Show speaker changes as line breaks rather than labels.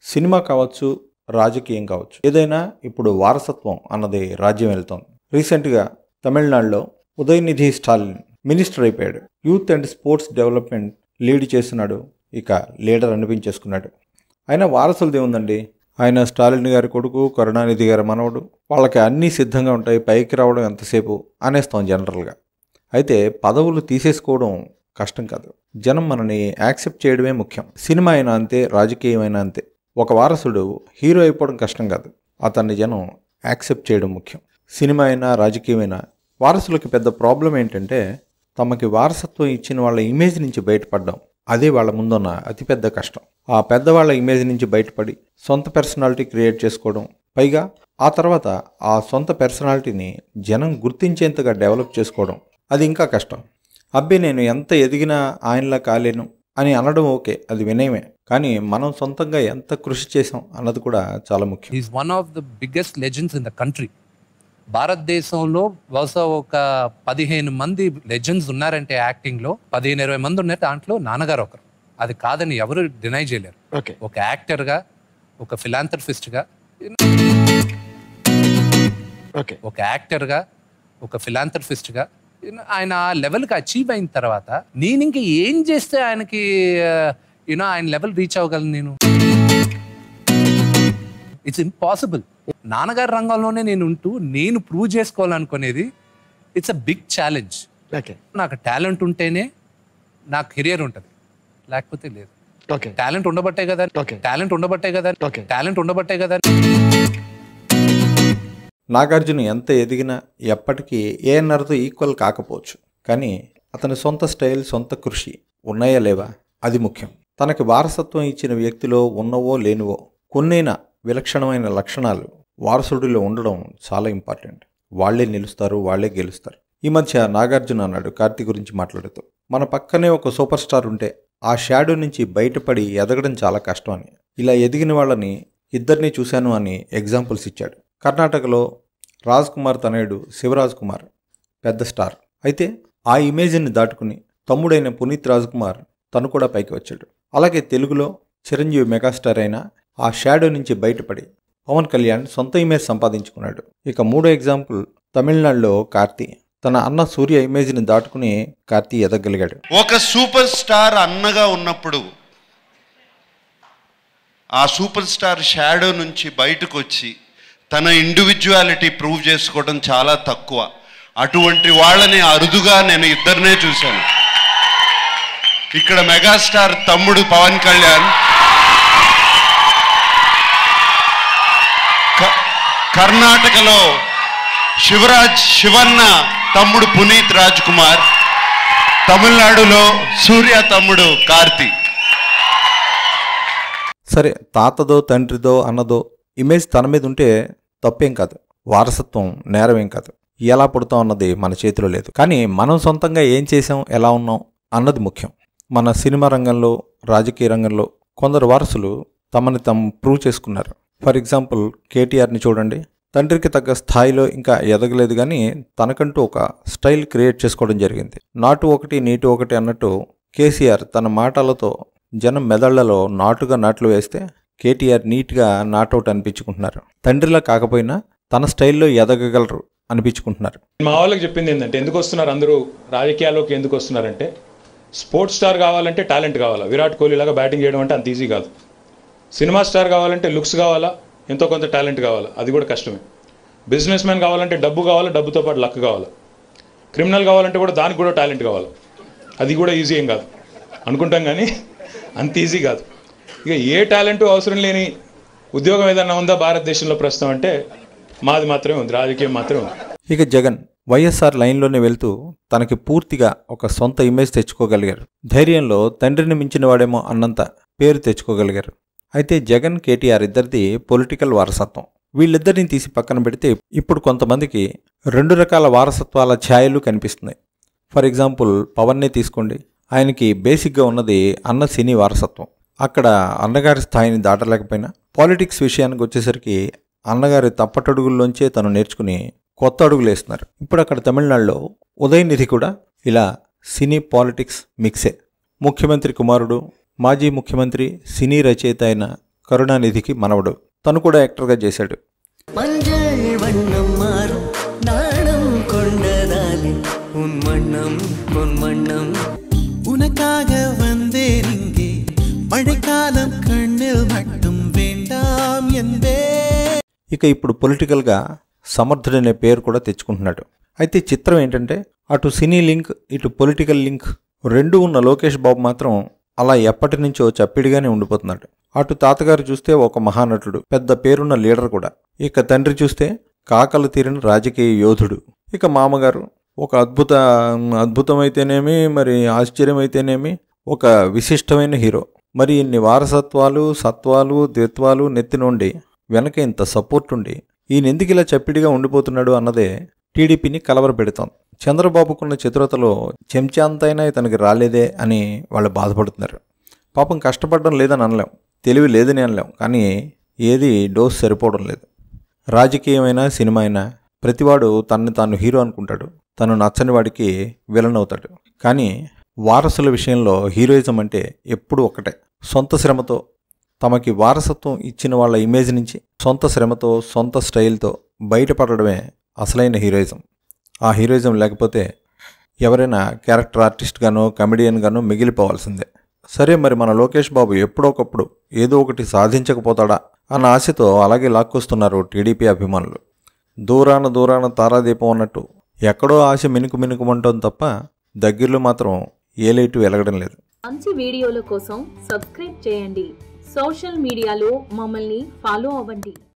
Cinema కావచ్చు, రాజకీయం కావచ్చు, ఏదైనా ఇప్పుడు వారసత్వం అన్నది రాజ్యం వెళ్తోంది. రీసెంట్గా తమిళనాడులో ఉదయనిధి స్టాలిన్ మినిస్టర్ అయిపోయాడు. Youth and sports development lead చేస్తున్నాడు. ఇక లీడర్ అనిపించేసుకున్నాడు. ఆయన వారసులది ఏముందండి? ఆయన స్టాలిన్ గారి కొడుకు, కరుణానిధి గారి మనవడు. వాళ్ళకి అన్నీ సిద్ధంగా ఉంటాయి, పైకి రావడం ఎంతసేపు అనేస్తాం జనరల్గా. అయితే పదవులు తీసేసుకోవడం కష్టం కాదు, జనం మనని యాక్సెప్ట్ చేయడమే ముఖ్యం. సినిమా అయినా అంతే, రాజకీయం అయినా అంతే. ఒక వారసుడు హీరో అయిపోవడం కష్టం కాదు, అతన్ని జనం యాక్సెప్ట్ చేయడం ముఖ్యం. సినిమా అయినా రాజకీయమైనా వారసులకి పెద్ద ప్రాబ్లం ఏంటంటే తమకి వారసత్వం ఇచ్చిన వాళ్ళ ఇమేజ్ నుంచి బయటపడడం. అదే వాళ్ళ ముందున్న అతిపెద్ద కష్టం. ఆ పెద్దవాళ్ళ ఇమేజ్ నుంచి బయటపడి సొంత పర్సనాలిటీ క్రియేట్ చేసుకోవడం, పైగా ఆ తర్వాత ఆ సొంత పర్సనాలిటీని జనం గుర్తించేంతగా డెవలప్ చేసుకోవడం, అది ఇంకా కష్టం. అబ్బే నేను ఎంత ఎదిగినా ఆయనలా కాలేను అని అనడం ఓకే, అది వినయమే. కానీ మనం సొంతంగా ఎంత కృషి చేసాం అన్నది కూడా చాలా ముఖ్యం.
Is one of the biggest legends in the country. భారతదేశంలో బహుశా ఒక 15 మంది లెజెండ్స్ ఉన్నారంటే యాక్టింగ్లో, 15-20 మంది ఉన్నారు. దాంట్లో నాన్నగారు ఒకరు. అది కాదని ఎవరు డినై చేయలేరు. ఒక యాక్టర్గా, ఒక ఫిలాంథ్రఫిస్ట్గా, ఒక యాక్టర్గా, ఒక ఫిలాంథ్రఫిస్ట్గా ఆయన ఆ లెవెల్కి అచీవ్ అయిన తర్వాత నేను ఇంక ఏం చేస్తే ఆయనకి ఆయన లెవెల్ రీచ్ అవ్వగలను? It's impossible. నాన్నగారి రంగంలోనే నేను ఉంటూ నేను ప్రూవ్ చేసుకోవాలనుకునేది ఇట్స్ అ బిగ్ ఛాలెంజ్. నాకు టాలెంట్ ఉంటేనే నాకు కెరియర్ ఉంటుంది, లేకపోతే లేదు. టాలెంట్ ఉండబట్టే కదా
నాగార్జున ఎంత ఎదిగినా ఎప్పటికీ ఏఎన్ఆర్తో ఈక్వల్ కాకపోవచ్చు, కానీ అతని సొంత స్టైల్, సొంత కృషి ఉన్నాయా లేవా అది ముఖ్యం. తనకి వారసత్వం ఇచ్చిన వ్యక్తిలో ఉన్నవో లేనివో కొన్నైనా విలక్షణమైన లక్షణాలు వారసుడిలో ఉండడం చాలా ఇంపార్టెంట్. వాళ్లే నిలుస్తారు, వాళ్లే గెలుస్తారు. ఈ మధ్య నాగార్జున అన్నాడు కార్తీ గురించి మాట్లాడుతూ, మన పక్కనే ఒక సూపర్ స్టార్ ఉంటే ఆ షాడో నుంచి బయటపడి ఎదగడం చాలా కష్టం అని. ఇలా ఎదిగిన వాళ్ళని ఇద్దరిని చూశాను అని ఎగ్జాంపుల్స్ ఇచ్చాడు. కర్ణాటకలో రాజ్ కుమార్ తనయుడు శివరాజ్ కుమార్ పెద్ద స్టార్. అయితే ఆ ఇమేజ్ని దాటుకుని తమ్ముడైన పునీత్ రాజ్ కుమార్ తను కూడా పైకి వచ్చాడు. అలాగే తెలుగులో చిరంజీవి మెగాస్టార్ అయిన ఆ షాడో నుంచి బయటపడి పవన్ కళ్యాణ్ సొంత ఇమేజ్ సంపాదించుకున్నాడు. ఇక మూడో ఎగ్జాంపుల్ తమిళనాడులో కార్తీ. తన అన్న సూర్య ఇమేజ్ని దాటుకుని కార్తీ ఎదగలిగాడు.
ఒక సూపర్ స్టార్ అన్నగా ఉన్నప్పుడు ఆ సూపర్ స్టార్ షాడో నుంచి బయటకు వచ్చి తన ఇండివిజువాలిటీ ప్రూవ్ చేసుకోవడం చాలా తక్కువ. అటువంటి వాళ్ళని అరుదుగా నేను ఇద్దరినే చూశాను. ఇక్కడ మెగాస్టార్ తమ్ముడు పవన్ కళ్యాణ్, కర్ణాటకలో శివన్న తమ్ముడు పునీత్ రాజ్ కుమార్, తమిళనాడులో సూర్య తమ్ముడు కార్తీ.
సరే, తాతదో తండ్రిదో అన్నదో ఇమేజ్ తన మీద ఉంటే తప్పేం కాదు, వారసత్వం నేరమేం కాదు. ఎలా పుడతాం అన్నది మన చేతిలో లేదు. కానీ మనం సొంతంగా ఏం చేసాం, ఎలా ఉన్నాం అన్నది ముఖ్యం. మన సినిమా రంగంలో, రాజకీయ రంగంలో కొందరు వారసులు తమని తాము ప్రూవ్ చేసుకున్నారు. ఫర్ ఎగ్జాంపుల్ కేటీఆర్ని చూడండి. తండ్రికి తగ్గ స్థాయిలో ఇంకా ఎదగలేదు, కానీ తనకంటూ ఒక స్టైల్ క్రియేట్ చేసుకోవడం జరిగింది. నాటు ఒకటి నీటు ఒకటి అన్నట్టు కేసీఆర్ తన మాటలతో జనం మెదళ్లలో నాటుగా నాట్లు వేస్తే కేటీఆర్ నీట్గా నాట్అవుట్ అనిపించుకుంటున్నారు. తండ్రిలా కాకపోయినా తన స్టైల్లో ఎదగగలరు అనిపించుకుంటున్నారు.
మా వాళ్ళకి చెప్పింది ఏంటంటే, ఎందుకు వస్తున్నారు అందరూ రాజకీయాల్లోకి, ఎందుకు వస్తున్నారంటే స్పోర్ట్స్ స్టార్ కావాలంటే టాలెంట్ కావాలా. విరాట్ కోహ్లీ లాగా బ్యాటింగ్ చేయడం అంటే అంత ఈజీ కాదు. సినిమా స్టార్ కావాలంటే లుక్స్ కావాలా, ఎంతో కొంత టాలెంట్ కావాలా, అది కూడా కష్టమే. బిజినెస్ మ్యాన్ కావాలంటే డబ్బు కావాలా, డబ్బుతో పాటు లక్ కావాలా. క్రిమినల్ కావాలంటే కూడా దానికి కూడా టాలెంట్ కావాలా. అది కూడా ఈజీ ఏం కాదు అనుకుంటాం, కానీ అంత ఈజీ కాదు. ఇక ఏ టాలెంట్ అవసరం లేని ఉద్యోగం ఏదన్నా ఉందా భారతదేశంలో ప్రస్తుతం అంటే మాది మాత్రమే ఉంది, రాజకీయం మాత్రమే ఉంది.
ఇక జగన్ వైఎస్ఆర్ లైన్లోనే వెళ్తూ తనకి పూర్తిగా ఒక సొంత ఇమేజ్ తెచ్చుకోగలిగారు. ధైర్యంలో తండ్రిని మించిన వాడేమో అన్నంత పేరు తెచ్చుకోగలిగారు. అయితే జగన్, కేటీఆర్ ఇద్దరిది పొలిటికల్ వారసత్వం. వీళ్ళిద్దరిని తీసి పక్కన పెడితే ఇప్పుడు కొంతమందికి 2 రకాల వారసత్వాల ఛాయలు కనిపిస్తున్నాయి. ఫర్ ఎగ్జాంపుల్ పవన్నే తీసుకోండి. ఆయనకి బేసిక్గా ఉన్నది అన్న సినీ వారసత్వం. అక్కడ అన్నగారి స్థాయిని దాటలేకపోయినా పాలిటిక్స్ విషయానికి వచ్చేసరికి అన్నగారి తప్పటడుగుల్లోంచే తను నేర్చుకుని కొత్త అడుగులు వేస్తున్నారు. ఇప్పుడు అక్కడ తమిళనాడులో ఉదయనిధి కూడా ఇలా సినీ పాలిటిక్స్ మిక్సే. ముఖ్యమంత్రి కుమారుడు, మాజీ ముఖ్యమంత్రి, సినీ రచయిత అయిన కరుణానిధికి మనవడు. తను కూడా యాక్టర్గా చేశాడు.
மஞ்சள் வண்ணம் மாறும் நாணம் கொண்டதாலே உன் வண்ணம் பொன் வண்ணம் உனக்காக வந்தேன் இங்கே மழைக்காலம் கண்ணில் மட்டும் வேண்டாம் என்பே.
ఇక ఇప్పుడు పొలిటికల్గా సమర్థుడనే పేరు కూడా తెచ్చుకుంటున్నాడు. అయితే చిత్రం ఏంటంటే అటు సినీ లింక్ ఇటు పొలిటికల్ లింక్ రెండూ ఉన్న లోకేష్ బాబు మాత్రం అలా ఎప్పటి నుంచో చప్పిడిగానే ఉండిపోతున్నాడు. అటు తాతగారు చూస్తే ఒక మహానటుడు, పెద్ద పేరున్న లీడర్ కూడా. ఇక తండ్రి చూస్తే కాకలు తీరిన రాజకీయ యోధుడు. ఇక మామగారు ఒక అద్భుతమైతేనేమి, మరి ఆశ్చర్యమైతేనేమి ఒక విశిష్టమైన హీరో. మరి ఇన్ని వారసత్వాలు, సత్వాలు, ద్విత్వాలు నెత్తినుండి వెనక ఇంత సపోర్ట్ ఉండి ఈయన ఎందుకు ఇలా చప్పిడిగా ఉండిపోతున్నాడు అన్నదే టీడీపీని కలవరపెడుతోంది. చంద్రబాబుకున్న చతురతలో చెంచా అంతైనా ఇతనికి రాలేదే అని వాళ్ళు బాధపడుతున్నారు. పాపం కష్టపడడం లేదని అనలేం, తెలివి లేదని అనలేం, కానీ ఏది డోస్ సరిపోవడం లేదు. రాజకీయమైనా సినిమా అయినా ప్రతివాడు తనని తాను హీరో అనుకుంటాడు, తను నచ్చని వాడికి విలన్ అవుతాడు. కానీ వారసుల విషయంలో హీరోయిజం అంటే ఎప్పుడూ ఒకటే. సొంత శ్రమతో తమకి వారసత్వం ఇచ్చిన వాళ్ళ ఇమేజ్ నుంచి సొంత శ్రమతో సొంత స్టైల్తో బయటపడడమే అసలైన హీరోయిజం. ఆ హీరోయిజం లేకపోతే ఎవరైనా క్యారెక్టర్ ఆర్టిస్ట్గానో కమెడియన్గానో మిగిలిపోవాల్సిందే. సరే, మరి మన లోకేష్ బాబు ఎప్పుడొకప్పుడు ఏదో ఒకటి సాధించకపోతాడా అన్న ఆశతో అలాగే లాక్కొస్తున్నారు టీడీపీ అభిమానులు. దూరాన తారాదీపం అన్నట్టు ఎక్కడో ఆశ మినుకుమంటోంది తప్ప దగ్గరలో మాత్రం ఏ లైటు వెలగడం లేదు.
మంచి వీడియోల కోసం సబ్స్క్రైబ్ చేయండి. సోషల్ మీడియాలో మమ్మల్ని ఫాలో అవ్వండి.